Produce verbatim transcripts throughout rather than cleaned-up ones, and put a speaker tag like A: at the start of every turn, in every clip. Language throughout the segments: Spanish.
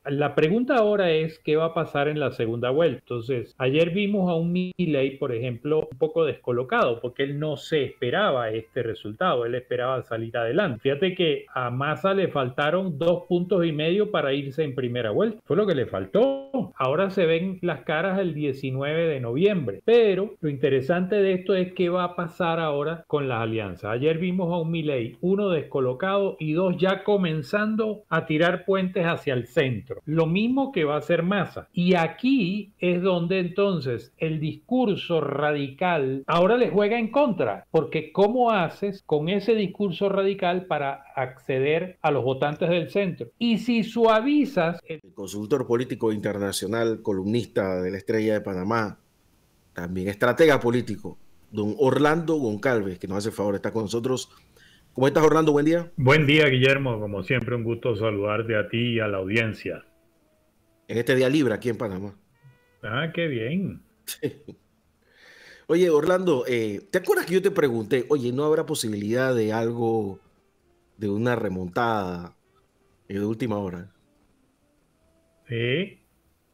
A: La pregunta ahora es qué va a pasar en la segunda vuelta. Entonces, ayer vimos a un Milei, por ejemplo, un poco descolocado porque él no se esperaba este resultado, él esperaba salir adelante. Fíjate que a Massa le faltaron dos puntos y medio para irse en primera vuelta. Fue lo que le faltó. Ahora se ven las caras el diecinueve de noviembre. Pero lo interesante de esto es qué va a pasar ahora con las alianzas. Ayer vimos a un Milei, uno descolocado y dos ya comenzando a tirar puentes hacia el centro. Lo mismo que va a hacer Massa. Y aquí es donde entonces el discurso radical ahora le juega en contra, porque ¿cómo haces con ese discurso radical para acceder a los votantes del centro? Y si suavizas...
B: El consultor político internacional, columnista de La Estrella de Panamá, también estratega político, don Orlando Goncalves, que nos hace el favor, está con nosotros. ¿Cómo estás, Orlando? Buen día.
A: Buen día, Guillermo. Como siempre, un gusto saludarte a ti y a la audiencia.
B: En este día libre aquí en Panamá.
A: Ah, qué bien.
B: Oye, Orlando, eh, ¿te acuerdas que yo te pregunté, oye, ¿no habrá posibilidad de algo, de una remontada de última hora?
A: Sí.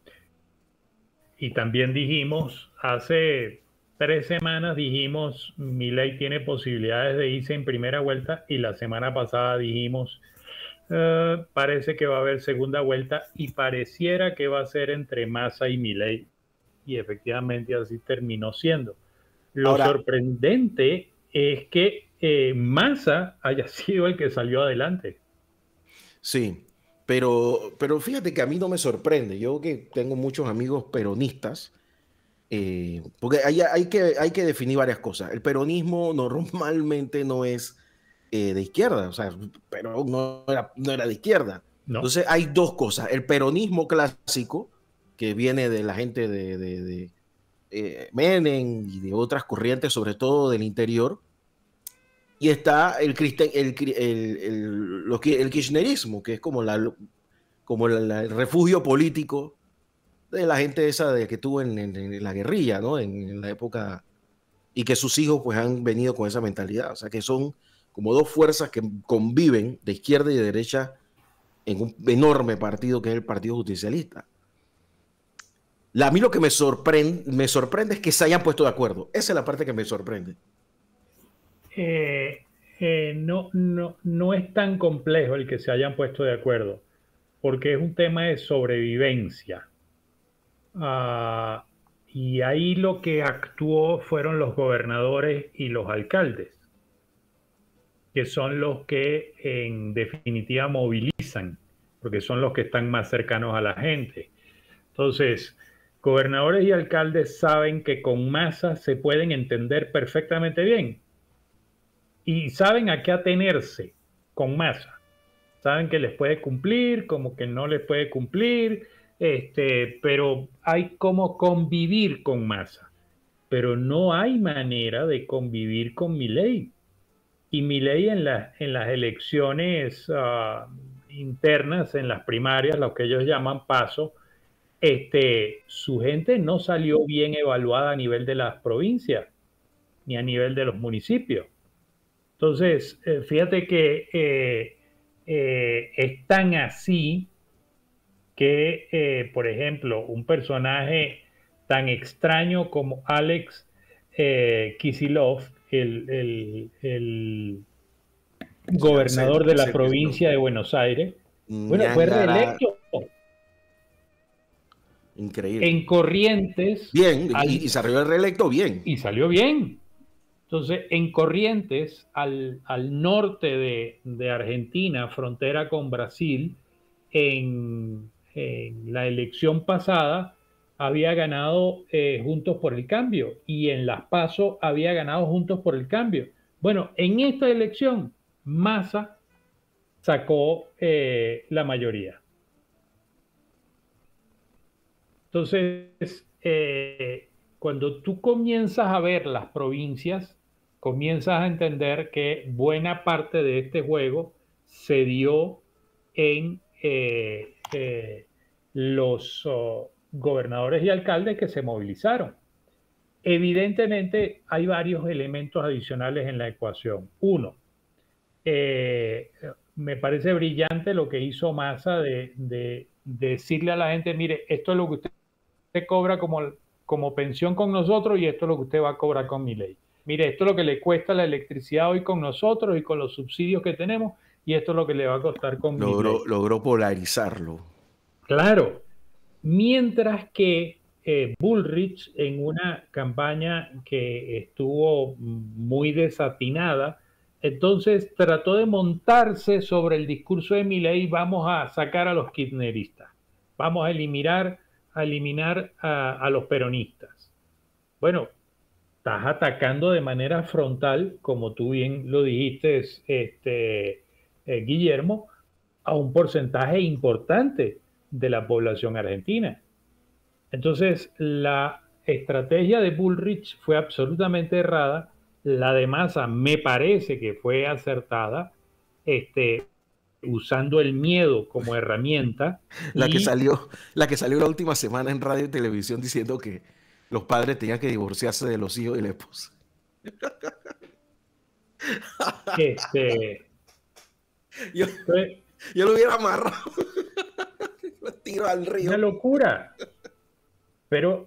A: Y también dijimos, hace tres semanas dijimos, Milei tiene posibilidades de irse en primera vuelta y la semana pasada dijimos, uh, parece que va a haber segunda vuelta y pareciera que va a ser entre Massa y Milei. Y efectivamente así terminó siendo. Lo
B: Ahora,
A: sorprendente es que eh, Massa haya sido el que salió adelante.
B: sí, pero, pero fíjate que a mí no me sorprende. Yo que tengo muchos amigos peronistas, eh, porque hay, hay, que, hay que definir varias cosas. El peronismo normalmente no es eh, de izquierda, o sea, pero no era, no era de izquierda.
A: No,
B: Entonces hay dos cosas. El peronismo clásico, que viene de la gente de, de, de eh, Menem y de otras corrientes, sobre todo del interior, y está el, el, el, el, lo que, el kirchnerismo, que es como, la, como la, la, el refugio político de la gente esa de que tuvo en, en, en la guerrilla, ¿no? En, en la época, y que sus hijos pues han venido con esa mentalidad. O sea, que son como dos fuerzas que conviven de izquierda y de derecha en un enorme partido que es el Partido Justicialista. La, a mí lo que me sorprende, me sorprende es que se hayan puesto de acuerdo. Esa es la parte que me sorprende.
A: eh, eh, no, no, no es tan complejo el que se hayan puesto de acuerdo, porque es un tema de sobrevivencia. Uh, y ahí lo que actuó fueron los gobernadores y los alcaldes, que son los que en definitiva movilizan, porque son los que están más cercanos a la gente. Entonces, gobernadores y alcaldes saben que con Massa se pueden entender perfectamente bien y saben a qué atenerse con Massa. Saben que les puede cumplir, como que no les puede cumplir, este, pero hay como convivir con Massa. Pero no hay manera de convivir con Milei. Y Milei en, la, en las elecciones uh, internas, en las primarias, lo que ellos llaman paso, este, su gente no salió bien evaluada a nivel de las provincias ni a nivel de los municipios. Entonces, eh, fíjate que eh, eh, es tan así que, eh, por ejemplo, un personaje tan extraño como Alex eh, Kisilov, el, el, el gobernador de la provincia de Buenos Aires, bueno, fue
B: Ñangara,
A: reelecto
B: increíble.
A: en Corrientes
B: Bien, y, y
A: al,
B: salió el reelecto bien.
A: y salió bien. Entonces, en Corrientes, al, al norte de, de, Argentina, frontera con Brasil, en, en la elección pasada había ganado eh, Juntos por el Cambio y en Las PASO había ganado Juntos por el Cambio. Bueno, en esta elección, Massa sacó eh, la mayoría. Entonces, eh, cuando tú comienzas a ver las provincias, comienzas a entender que buena parte de este juego se dio en eh, eh, los oh, gobernadores y alcaldes que se movilizaron. Evidentemente, hay varios elementos adicionales en la ecuación. Uno, eh, me parece brillante lo que hizo Massa de, de decirle a la gente, mire, esto es lo que usted cobra como, como pensión con nosotros y esto es lo que usted va a cobrar con Milei. Mire, esto es lo que le cuesta la electricidad hoy con nosotros y con los subsidios que tenemos y esto es lo que le va a costar con
B: Logró,
A: Milei.
B: logró polarizarlo.
A: Claro, mientras que eh, Bullrich en una campaña que estuvo muy desatinada, entonces trató de montarse sobre el discurso de Milei, vamos a sacar a los kirchneristas, vamos a eliminar, a, eliminar a, a los peronistas. Bueno, estás atacando de manera frontal, como tú bien lo dijiste, este, eh, Guillermo, a un porcentaje importante de la población argentina. Entonces, la estrategia de Bullrich fue absolutamente errada. La de Massa me parece que fue acertada, este, usando el miedo como herramienta.
B: La que
A: Y
B: salió, la que salió la última semana en radio y televisión diciendo que los padres tenían que divorciarse de los hijos y la esposa.
A: este,
B: Yo,
A: fue
B: yo lo hubiera amarrado. Lo tiro al río.
A: una locura. Pero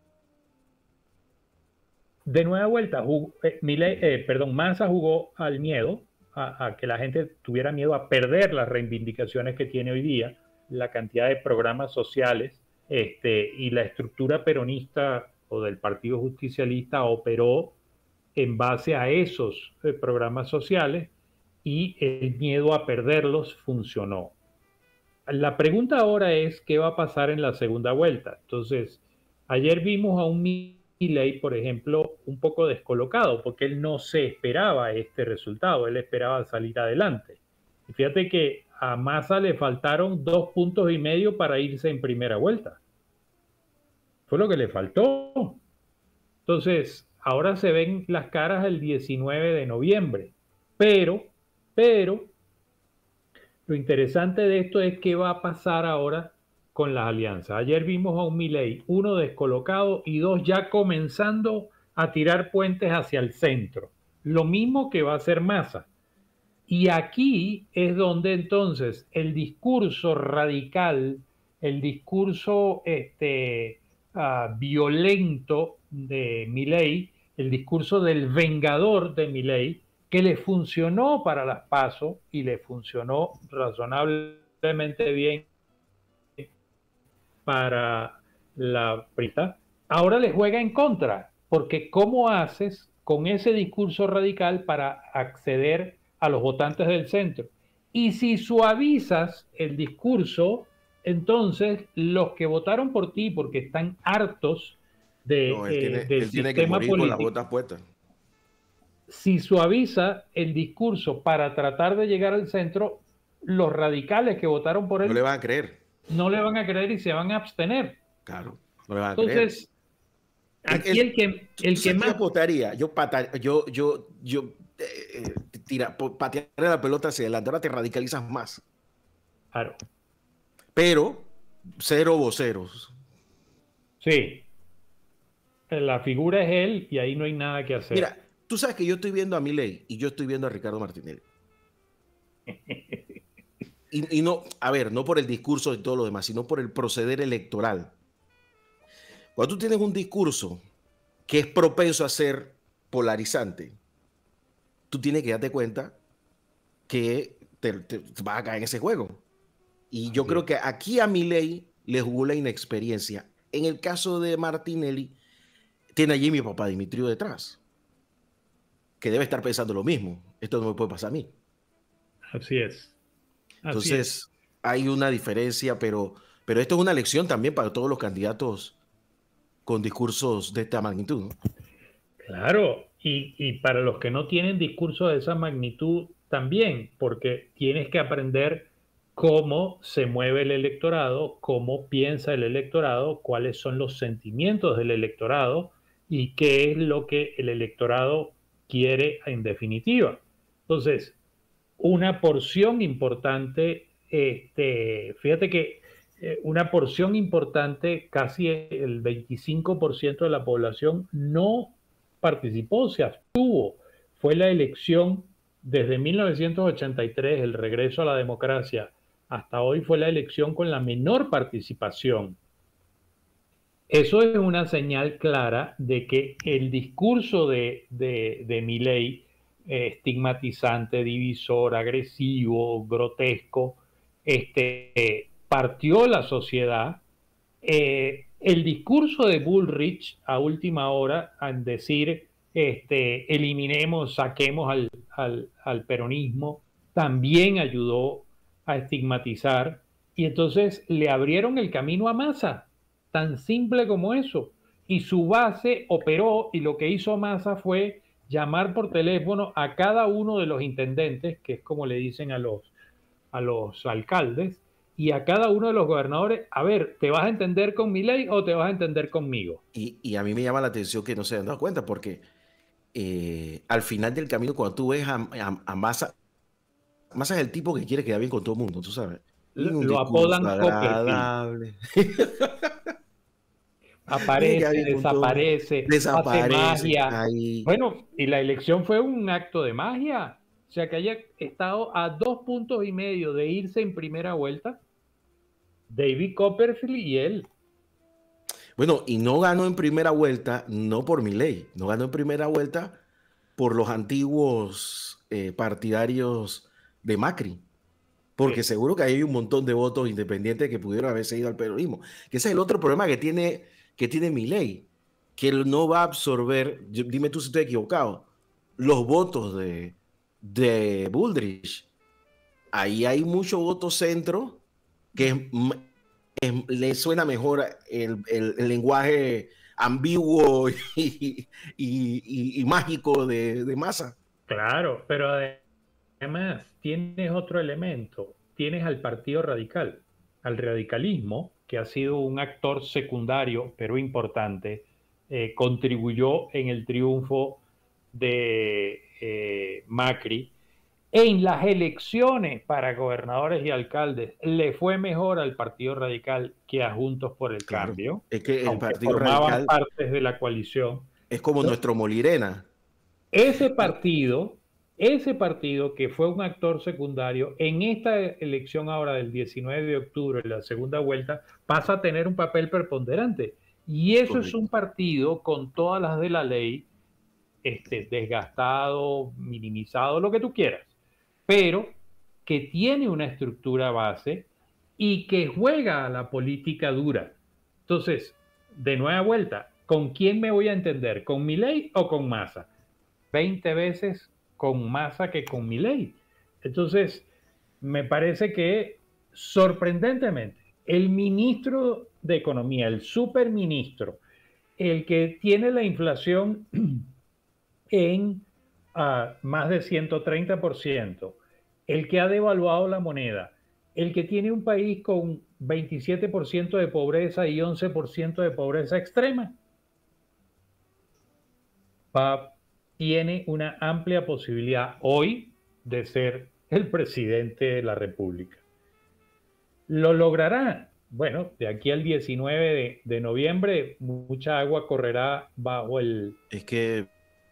A: de nueva vuelta, jugó, eh, Milei, eh, perdón, Massa jugó al miedo, a, a que la gente tuviera miedo a perder las reivindicaciones que tiene hoy día, la cantidad de programas sociales, este, y la estructura peronista o del Partido Justicialista operó en base a esos eh, programas sociales y el miedo a perderlos funcionó. La pregunta ahora es qué va a pasar en la segunda vuelta. Entonces, ayer vimos a un Milei, por ejemplo, un poco descolocado, porque él no se esperaba este resultado, él esperaba salir adelante. Y fíjate que a Massa le faltaron dos puntos y medio para irse en primera vuelta. Fue lo que le faltó. Entonces, ahora se ven las caras el diecinueve de noviembre. Pero, pero, lo interesante de esto es qué va a pasar ahora con las alianzas. Ayer vimos a un Milei, uno descolocado y dos ya comenzando a tirar puentes hacia el centro. Lo mismo que va a hacer Massa. Y aquí es donde entonces el discurso radical, el discurso este, uh, violento de Milei, el discurso del vengador de Milei, que le funcionó para las PASO y le funcionó razonablemente bien para la Prita, ahora le juega en contra, porque ¿cómo haces con ese discurso radical para acceder a los votantes del centro? Y si suavizas el discurso, entonces los que votaron por ti porque están hartos de,
B: No, él tiene,
A: eh, del
B: él tiene que
A: sistema
B: morir con las
A: político,
B: botas puestas.
A: si suaviza el discurso para tratar de llegar al centro, los radicales que votaron por él
B: no le van a creer.
A: No le van a creer y se van a abstener.
B: Claro, no le van a
A: Entonces,
B: creer.
A: aquí el, el que, el que más...
B: Yo votaría, yo, pata, yo, yo, yo eh, tira, patear la pelota hacia adelante, ahora te radicalizas más.
A: Claro.
B: Pero, cero voceros.
A: Sí. La figura es él y ahí no hay nada que hacer.
B: Mira, tú sabes que yo estoy viendo a Milei y yo estoy viendo a Ricardo Martinelli. y, y no, a ver, no por el discurso y todo lo demás, sino por el proceder electoral. Cuando tú tienes un discurso que es propenso a ser polarizante, tú tienes que darte cuenta que te, te, te vas a caer en ese juego. Y yo sí. creo que aquí a Milei le jugó la inexperiencia. En el caso de Martinelli, tiene allí mi papá Dimitrio detrás, que debe estar pensando lo mismo. Esto no me puede pasar a mí.
A: Así es. Así
B: Entonces,
A: es.
B: hay una diferencia, pero, pero esto es una lección también para todos los candidatos con discursos de esta magnitud, ¿no?
A: Claro, y, y para los que no tienen discursos de esa magnitud también, porque tienes que aprender cómo se mueve el electorado, cómo piensa el electorado, cuáles son los sentimientos del electorado y qué es lo que el electorado quiere en definitiva. Entonces, una porción importante, este, fíjate que eh, una porción importante, casi el veinticinco por ciento de la población no participó, se abstuvo. Fue la elección desde mil novecientos ochenta y tres, el regreso a la democracia hasta hoy fue la elección con la menor participación. Eso es una señal clara de que el discurso de, de, de Milei, eh, estigmatizante, divisor, agresivo, grotesco, este, eh, partió la sociedad. Eh, el discurso de Bullrich a última hora, al decir este, eliminemos, saquemos al, al, al peronismo, también ayudó a estigmatizar, y entonces le abrieron el camino a Massa, tan simple como eso. Y su base operó, y lo que hizo Massa fue llamar por teléfono a cada uno de los intendentes, que es como le dicen a los, a los alcaldes, y a cada uno de los gobernadores, a ver, ¿te vas a entender con mi ley o te vas a entender conmigo?
B: Y, y a mí me llama la atención que no se han dado cuenta, porque eh, al final del camino, cuando tú ves a, a, a Massa, Massa es el tipo que quiere quedar bien con todo el mundo, tú sabes. Y un
A: Lo
B: discurso
A: apodan Copperfield.
B: agradable.
A: Aparece, desaparece, hace
B: Desaparece.
A: magia.
B: Ahí.
A: Bueno, y la elección fue un acto de magia. O sea, que haya estado a dos puntos y medio de irse en primera vuelta, David Copperfield y él.
B: Bueno, y no ganó en primera vuelta, no por Milei, no ganó en primera vuelta por los antiguos eh, partidarios de Macri. Porque
A: Sí.
B: seguro que hay un montón de votos independientes que pudieron haberse ido al peronismo. Que ese es el otro problema que tiene, que tiene Milei, que él no va a absorber, dime tú si estoy equivocado, los votos de, de Bullrich. Ahí hay mucho voto centro que es, es, le suena mejor el, el, el lenguaje ambiguo y, y, y, y mágico de, de Massa.
A: Claro, pero además tienes otro elemento, tienes al Partido Radical, al radicalismo, que ha sido un actor secundario, pero importante, eh, contribuyó en el triunfo de eh, Macri. En las elecciones para gobernadores y alcaldes le fue mejor al Partido Radical que a Juntos por el
B: Claro,
A: Cambio,
B: es que el
A: aunque
B: Partido
A: formaban
B: Radical
A: partes de la coalición.
B: es como nuestro Molirena.
A: Ese partido, ese partido que fue un actor secundario, en esta elección ahora del diecinueve de octubre, la segunda vuelta, pasa a tener un papel preponderante. Y eso
B: Correcto.
A: es un partido con todas las de la ley, este, desgastado, minimizado, lo que tú quieras, pero que tiene una estructura base y que juega a la política dura. Entonces, de nueva vuelta, ¿con quién me voy a entender? ¿Con Milei o con Massa? veinte veces con Massa que con Milei. Entonces, me parece que sorprendentemente, el ministro de Economía, el superministro, el que tiene la inflación en uh, más de ciento treinta por ciento, el que ha devaluado la moneda, el que tiene un país con veintisiete por ciento de pobreza y once por ciento de pobreza extrema, va, tiene una amplia posibilidad hoy de ser el presidente de la República. ¿Lo logrará? Bueno, de aquí al diecinueve de, de noviembre, mucha agua correrá bajo el...
B: Es que,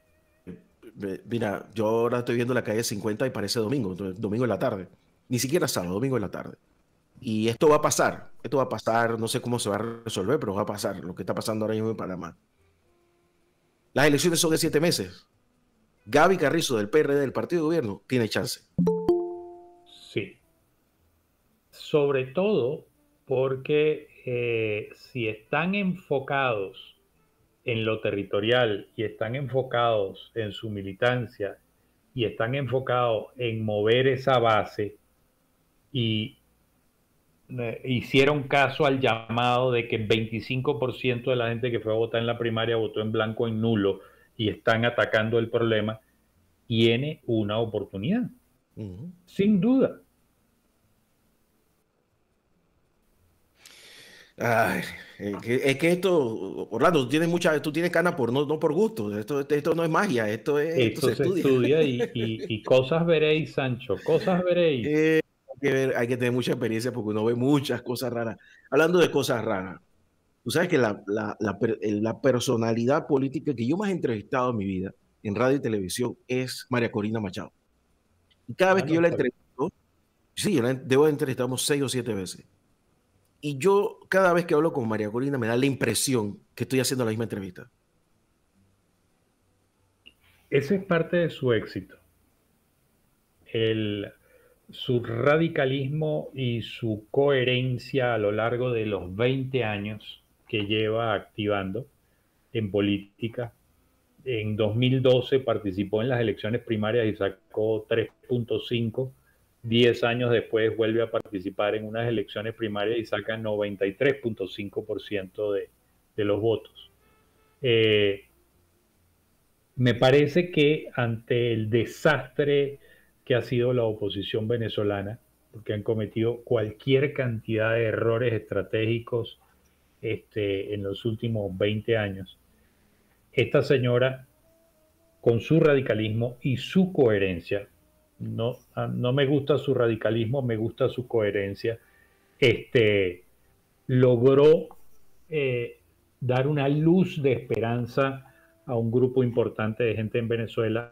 B: mira, yo ahora estoy viendo la calle cincuenta y parece domingo, domingo en la tarde. Ni siquiera sábado, domingo en la tarde. Y esto va a pasar, esto va a pasar, no sé cómo se va a resolver, pero va a pasar lo que está pasando ahora mismo en Panamá. Las elecciones son de siete meses. Gaby Carrizo del P R D, del Partido de Gobierno, tiene chance.
A: Sí. Sobre todo porque eh, si están enfocados en lo territorial y están enfocados en su militancia y están enfocados en mover esa base y eh, hicieron caso al llamado de que el veinticinco por ciento de la gente que fue a votar en la primaria votó en blanco en nulo y están atacando el problema, tiene una oportunidad. Uh-huh. Sin duda.
B: Ay, es, que, es que esto, Orlando, tú tienes mucha, tú tienes ganas por no, no por gusto. Esto, esto no es magia, esto es,
A: esto, esto se, se estudia, estudia y, y, y cosas veréis, Sancho, cosas veréis.
B: Eh, hay, que ver, hay que tener mucha experiencia porque uno ve muchas cosas raras. Hablando de cosas raras, tú sabes que la, la, la, la personalidad política que yo más he entrevistado en mi vida, en radio y televisión, es María Corina Machado. Y cada ah, vez que no, yo la entrevisto, Sí, yo la- debo haber entrevistado seis o siete veces. Y yo, cada vez que hablo con María Corina, me da la impresión que estoy haciendo la misma entrevista.
A: Ese es parte de su éxito. El, su radicalismo y su coherencia a lo largo de los veinte años que lleva activando en política. En dos mil doce participó en las elecciones primarias y sacó tres punto cinco. Diez años después vuelve a participar en unas elecciones primarias y saca noventa y tres punto cinco por ciento de, de los votos. Eh, me parece que ante el desastre que ha sido la oposición venezolana, porque han cometido cualquier cantidad de errores estratégicos este, en los últimos veinte años, esta señora, con su radicalismo y su coherencia, no, no me gusta su radicalismo, me gusta su coherencia, este, logró eh, dar una luz de esperanza a un grupo importante de gente en Venezuela,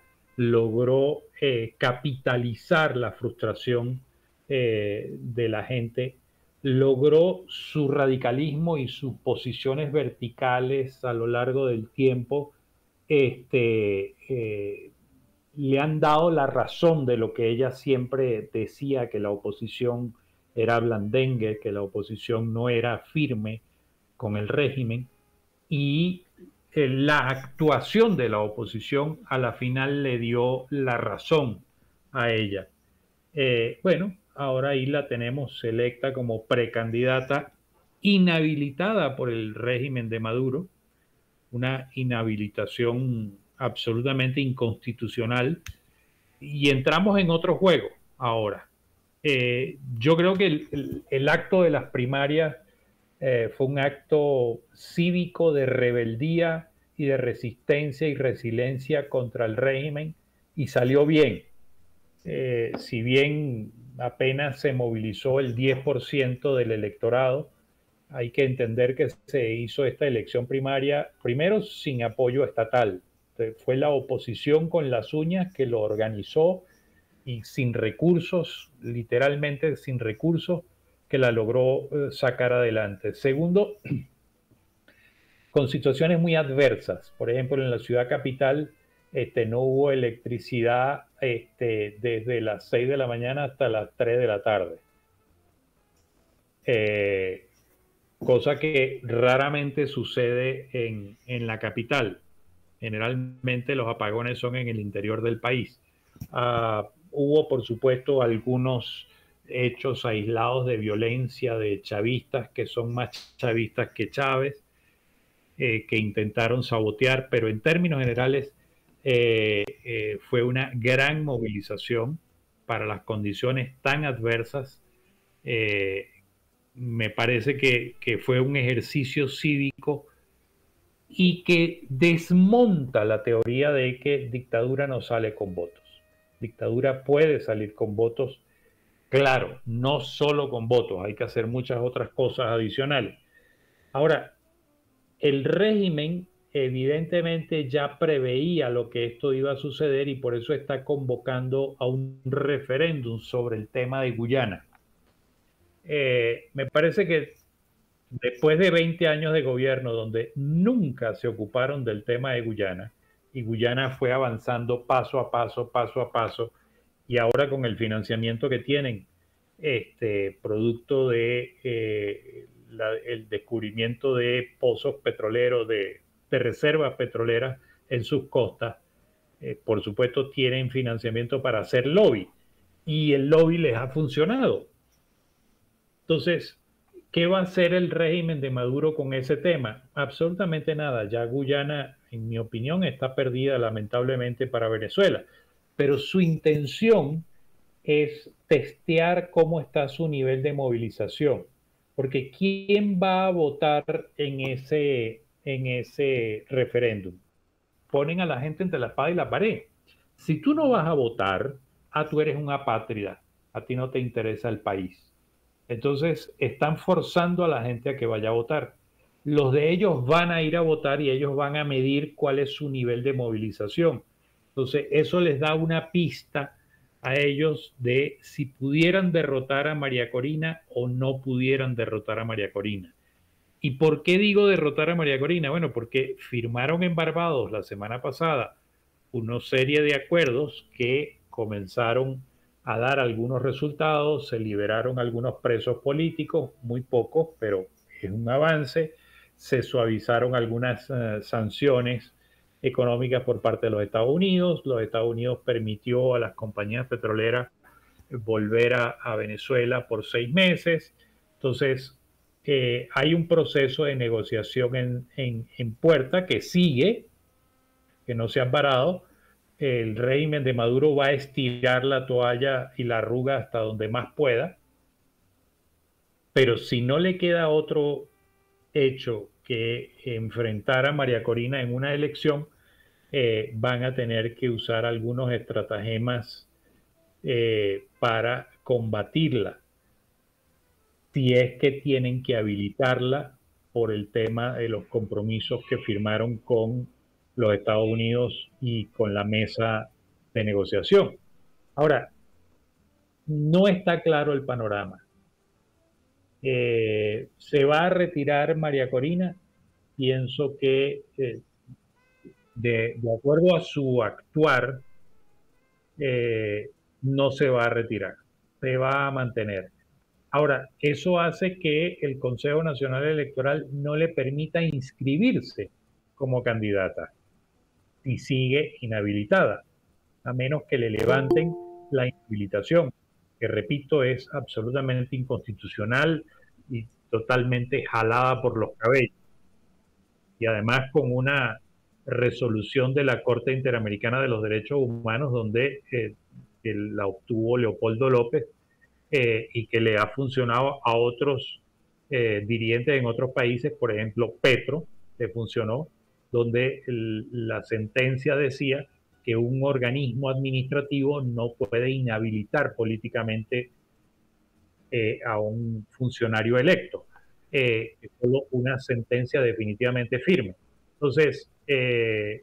A: logró eh, capitalizar la frustración eh, de la gente, logró su radicalismo y sus posiciones verticales a lo largo del tiempo, este, eh, le han dado la razón de lo que ella siempre decía, que la oposición era blandengue, que la oposición no era firme con el régimen, y eh, la actuación de la oposición a la final le dio la razón a ella. Eh, bueno, ahora ahí la tenemos electa como precandidata, inhabilitada por el régimen de Maduro, una inhabilitación absolutamente inconstitucional, y entramos en otro juego ahora. Eh, yo creo que el, el, el acto de las primarias eh, fue un acto cívico de rebeldía y de resistencia y resiliencia contra el régimen, y salió bien. Eh, si bien apenas se movilizó el diez por ciento del electorado, hay que entender que se hizo esta elección primaria primero sin apoyo estatal. Fue la oposición con las uñas que lo organizó y sin recursos, literalmente sin recursos, que la logró sacar adelante. Segundo, con situaciones muy adversas. Por ejemplo, en la ciudad capital este, no hubo electricidad este, desde las seis de la mañana hasta las tres de la tarde. Eh, cosa que raramente sucede en, en la capital. Generalmente los apagones son en el interior del país. Uh, hubo, por supuesto, algunos hechos aislados de violencia de chavistas que son más chavistas que Chávez, eh, que intentaron sabotear, pero en términos generales eh, eh, fue una gran movilización para las condiciones tan adversas. Eh, me parece que, que fue un ejercicio cívico y que desmonta la teoría de que dictadura no sale con votos. Dictadura puede salir con votos, claro, no solo con votos, hay que hacer muchas otras cosas adicionales. Ahora, el régimen evidentemente ya preveía lo que esto iba a suceder y por eso está convocando a un referéndum sobre el tema de Guyana. Eh, me parece que después de veinte años de gobierno donde nunca se ocuparon del tema de Guyana, y Guyana fue avanzando paso a paso, paso a paso, y ahora con el financiamiento que tienen, este, producto de eh, la, el descubrimiento de pozos petroleros, de, de reservas petroleras en sus costas, eh, por supuesto tienen financiamiento para hacer lobby, y el lobby les ha funcionado. Entonces, ¿qué va a hacer el régimen de Maduro con ese tema? Absolutamente nada. Ya Guyana, en mi opinión, está perdida lamentablemente para Venezuela. Pero su intención es testear cómo está su nivel de movilización. Porque ¿quién va a votar en ese, en ese referéndum? Ponen a la gente entre la espada y la pared. Si tú no vas a votar, ah, tú eres un apátrida. A ti no te interesa el país. Entonces están forzando a la gente a que vaya a votar. Los de ellos van a ir a votar y ellos van a medir cuál es su nivel de movilización. Entonces eso les da una pista a ellos de si pudieran derrotar a María Corina o no pudieran derrotar a María Corina. ¿Y por qué digo derrotar a María Corina? Bueno, porque firmaron en Barbados la semana pasada una serie de acuerdos que comenzaron a dar algunos resultados, se liberaron algunos presos políticos, muy pocos, pero es un avance, se suavizaron algunas uh, sanciones económicas por parte de los Estados Unidos, los Estados Unidos permitió a las compañías petroleras volver a, a Venezuela por seis meses, entonces eh, hay un proceso de negociación en, en, en puerta que sigue, que no se han parado. El régimen de Maduro va a estirar la toalla y la arruga hasta donde más pueda, pero si no le queda otro hecho que enfrentar a María Corina en una elección, eh, van a tener que usar algunos estratagemas eh, para combatirla, si es que tienen que habilitarla por el tema de los compromisos que firmaron con los Estados Unidos y con la mesa de negociación. Ahora, no está claro el panorama. Eh, ¿Se va a retirar María Corina? Pienso que eh, de, de acuerdo a su actuar, eh, no se va a retirar, se va a mantener. Ahora, eso hace que el Consejo Nacional Electoral no le permita inscribirse como candidata y sigue inhabilitada, a menos que le levanten la inhabilitación, que repito, es absolutamente inconstitucional y totalmente jalada por los cabellos. Y además con una resolución de la Corte Interamericana de los Derechos Humanos donde eh, la obtuvo Leopoldo López, Eh, y que le ha funcionado a otros eh, dirigentes en otros países, por ejemplo, Petro, le funcionó, donde el, la sentencia decía que un organismo administrativo no puede inhabilitar políticamente eh, a un funcionario electo. Eh, es solo una sentencia definitivamente firme. Entonces, eh,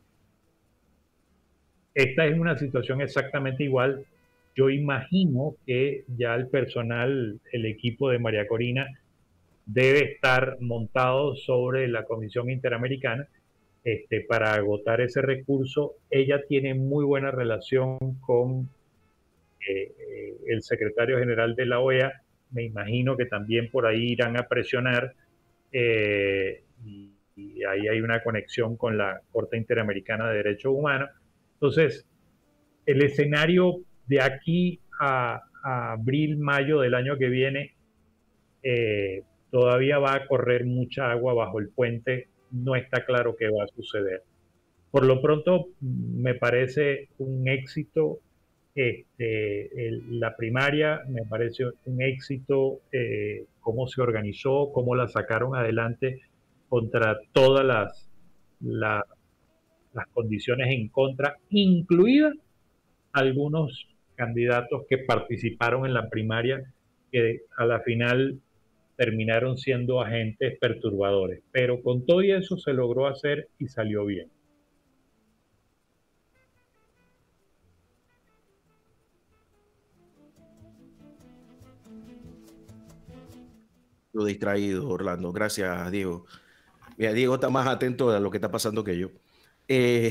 A: esta es una situación exactamente igual. Yo imagino que ya el personal, el equipo de María Corina, debe estar montado sobre la Comisión Interamericana este, para agotar ese recurso. Ella tiene muy buena relación con eh, el secretario general de la O E A. Me imagino que también por ahí irán a presionar eh, y, y ahí hay una conexión con la Corte Interamericana de Derechos Humanos. Entonces, el escenario de aquí a, a abril, mayo del año que viene, eh, todavía va a correr mucha agua bajo el puente, no está claro qué va a suceder. Por lo pronto, me parece un éxito este, el, la primaria, me parece un éxito eh, cómo se organizó, cómo la sacaron adelante contra todas las, la, las condiciones en contra, incluidas algunos candidatos que participaron en la primaria que a la final terminaron siendo agentes perturbadores. Pero con todo eso se logró hacer y salió bien.
B: Lo distraído, Orlando. Gracias, Diego. Mira, Diego está más atento a lo que está pasando que yo. Eh,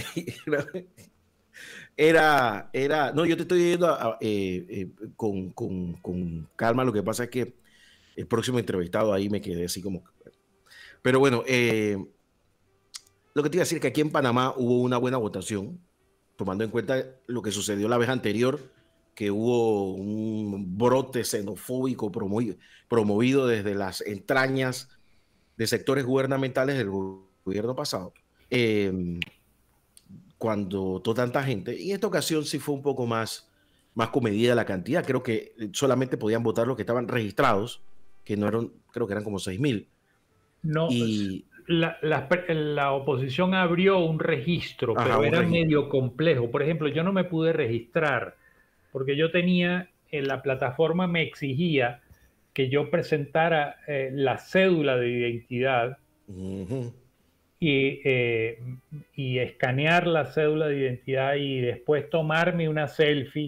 B: era, era, no, yo te estoy diciendo eh, eh, con, con, con calma. Lo que pasa es que el próximo entrevistado ahí me quedé así como. Pero bueno, eh, lo que te iba a decir es que aquí en Panamá hubo una buena votación, tomando en cuenta lo que sucedió la vez anterior, que hubo un brote xenofóbico promovido, promovido desde las entrañas de sectores gubernamentales del gobierno pasado, eh, cuando votó tanta gente. Y en esta ocasión sí fue un poco más, más comedida la cantidad. Creo que solamente podían votar los que estaban registrados, que no eran, creo que eran como seis mil.
A: No,
B: Y
A: la, la, la, oposición abrió un registro,
B: ajá,
A: pero
B: un
A: era
B: registro.
A: medio complejo. Por ejemplo, yo no me pude registrar porque yo tenía, en la plataforma me exigía que yo presentara eh, la cédula de identidad uh-huh. y, eh, y escanear la cédula de identidad y después tomarme una selfie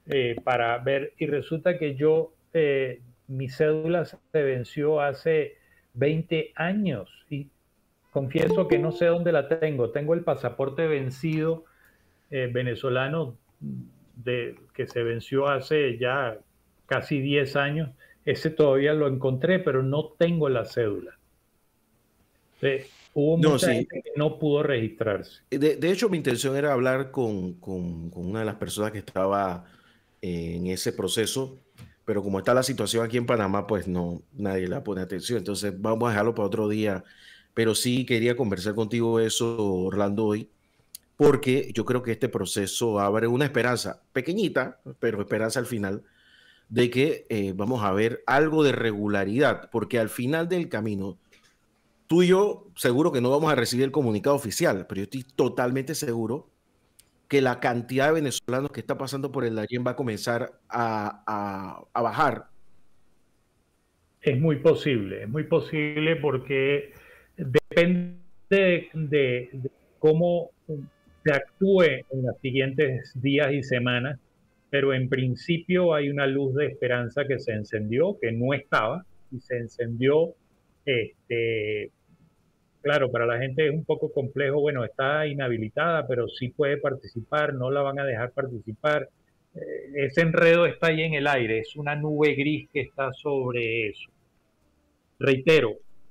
A: eh, para ver, y resulta que yo, eh, mi cédula se venció hace veinte años y confieso que no sé dónde la tengo. Tengo el pasaporte vencido eh, venezolano de, que se venció hace ya casi diez años. Ese todavía lo encontré, pero no tengo la cédula. Eh, hubo
B: No,
A: mucha
B: sí.
A: gente que no pudo registrarse.
B: De, de hecho, mi intención era hablar con, con, con una de las personas que estaba eh, en ese proceso, pero como está la situación aquí en Panamá, pues no, nadie le pone atención. Entonces vamos a dejarlo para otro día. Pero sí quería conversar contigo eso, Orlando, hoy, porque yo creo que este proceso abre una esperanza, pequeñita, pero esperanza al final, de que eh, vamos a ver algo de regularidad, porque al final del camino, tú y yo seguro que no vamos a recibir el comunicado oficial, pero yo estoy totalmente seguro que la cantidad de venezolanos que está pasando por el Darién va a comenzar a, a, a bajar.
A: Es muy posible, es muy posible porque depende de, de, de cómo se actúe en los siguientes días y semanas, pero en principio hay una luz de esperanza que se encendió, que no estaba, y se encendió, este, claro, para la gente es un poco complejo, bueno, está inhabilitada, pero sí puede participar, no la van a dejar participar. Eh, ese enredo está ahí en el aire, es una nube gris que está sobre eso. Reitero,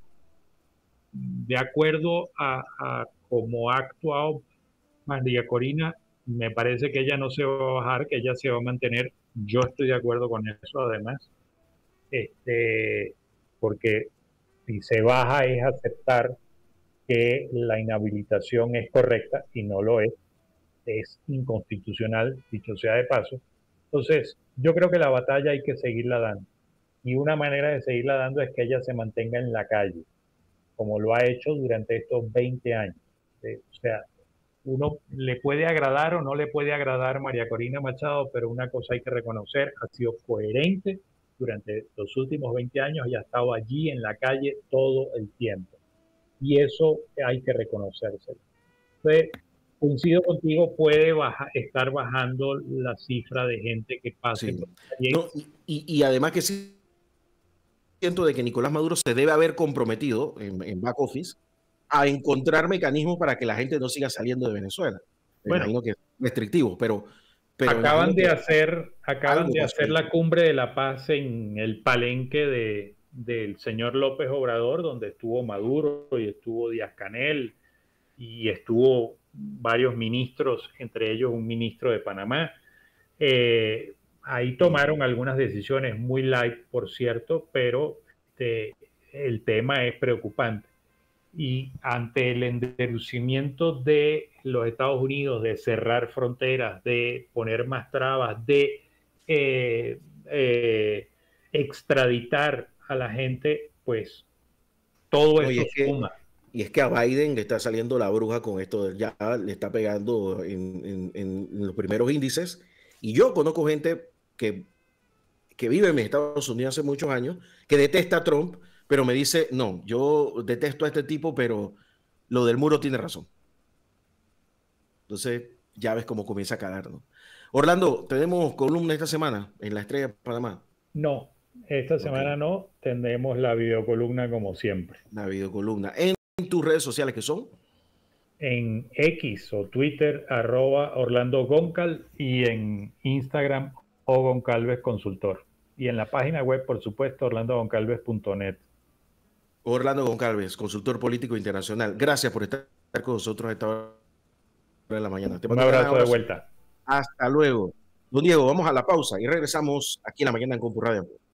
A: de acuerdo a, a cómo ha actuado María Corina, me parece que ella no se va a bajar, que ella se va a mantener. Yo estoy de acuerdo con eso, además, este, porque si se baja es aceptar que la inhabilitación es correcta y no lo es, es inconstitucional, dicho sea de paso. Entonces, yo creo que la batalla hay que seguirla dando. Y una manera de seguirla dando es que ella se mantenga en la calle, como lo ha hecho durante estos veinte años. Eh, o sea, uno le puede agradar o no le puede agradar María Corina Machado, pero una cosa hay que reconocer, ha sido coherente durante los últimos veinte años y ha estado allí en la calle todo el tiempo. Y eso hay que reconocérselo. Entonces, coincido contigo, puede baja, estar bajando la cifra de gente que pase
B: Sí.
A: por la calle.
B: No, y, y además que sí siento de que Nicolás Maduro se debe haber comprometido en, en back office a encontrar mecanismos para que la gente no siga saliendo de Venezuela. Me
A: Bueno,
B: imagino que es restrictivo, pero, pero
A: acaban de
B: que
A: hacer, acaban de hacer
B: ahí.
A: la cumbre de la paz en el palenque de, del señor López Obrador, donde estuvo Maduro y estuvo Díaz Canel y estuvo varios ministros, entre ellos un ministro de Panamá. Eh, ahí tomaron algunas decisiones muy light, por cierto, pero este, el tema es preocupante. Y ante el endurecimiento de los Estados Unidos de cerrar fronteras, de poner más trabas, de eh, eh, extraditar a la gente, pues todo
B: No, y
A: eso
B: es que,
A: suma.
B: y es que a Biden le está saliendo la bruja con esto, ya le está pegando en, en, en los primeros índices. Y yo conozco gente que, que vive en Estados Unidos hace muchos años, que detesta a Trump, pero me dice, no, yo detesto a este tipo, pero lo del muro tiene razón. Entonces, ya ves cómo comienza a calar, ¿no? Orlando, tenemos columna esta semana en La Estrella de Panamá.
A: No, esta semana
B: Okay.
A: no, tendremos la videocolumna como siempre.
B: La videocolumna. En tus redes sociales, que son
A: En X o Twitter, arroba Orlando Goncal, y en Instagram, o Goncalves Consultor. Y en la página web, por supuesto, orlando goncalves punto net.
B: Orlando Goncalves, consultor político internacional. Gracias por estar con nosotros a esta hora de la mañana. Te
A: Un
B: mando un gran
A: abrazo de
B: abrazo.
A: vuelta.
B: Hasta luego. Don Diego, vamos a la pausa y regresamos aquí en la mañana en Compu Radio.